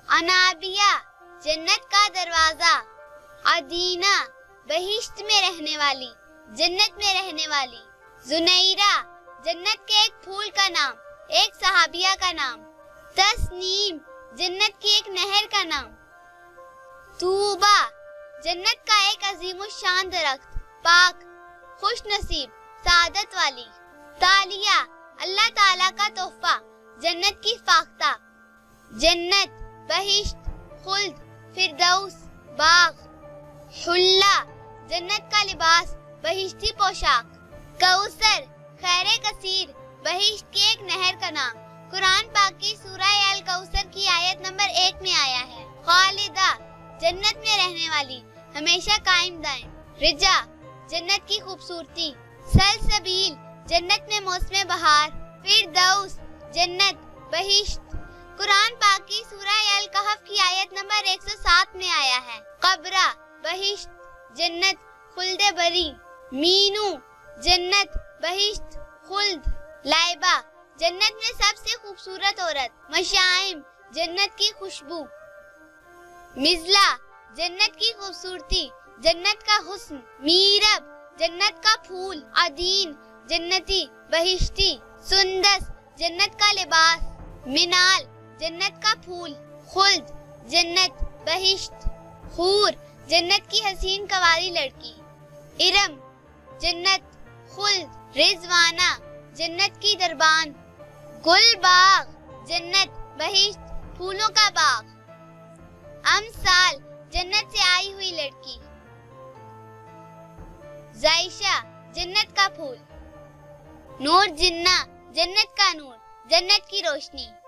अनाबिया जन्नत का दरवाजा, अदीना बहिश्त में रहने वाली, जन्नत में रहने वाली, जुनैरा जन्नत के एक फूल का नाम, एक सहाबिया का नाम, तस्नीम जन्नत की एक नहर का नाम, तूबा जन्नत का एक अजीमुशान दरख्त, पाक खुश नसीब सादत वाली, तालिया अल्लाह ताला का तोहफा, जन्नत की फाख्ता, जन्नत बहिश्त खुल्द फिरदौस बाग, हुल्ला जन्नत का लिबास, बहिश्ती पोशाक, कौसर खैरे कसीर, बहिश्त की एक नहर का नाम। कुरान पाक की सूरह अल कौसर की आयत नंबर 1 में आया है। खालिदा जन्नत में रहने वाली, हमेशा कायम दायम, रिजा जन्नत की खूबसूरती, सलसबील जन्नत में मौसम बहार, फिरदौस जन्नत बहिश्त। कुरान पाक की सूरह अल कहफ की आयत नंबर 107 में आया है। कब्रा बहिश्त जन्नत खुल्दे बरी, मीनू जन्नत बहिश्त खुल्द, लाइबा जन्नत में सबसे खूबसूरत औरत, मशाइम जन्नत की खुशबू, मिज़ला जन्नत की खूबसूरती, जन्नत का हुस्न, मीरब जन्नत का फूल, अदीन जन्नती बहिश्ती, सुंदस जन्नत का लिबास, मिनाल जन्नत का फूल, खुल्द जन्नत बहिश्त, हूर जन्नत की हसीन कवारी लड़की, इरम जन्नत खुल्द, रिजवाना जन्नत की दरबान, गुलबाग जन्नत बहिश्त फूलों का बाग, अमसाल जन्नत से आई हुई लड़की, जायशा जन्नत का फूल, नूर जिन्ना जन्नत का नूर, जन्नत की रोशनी।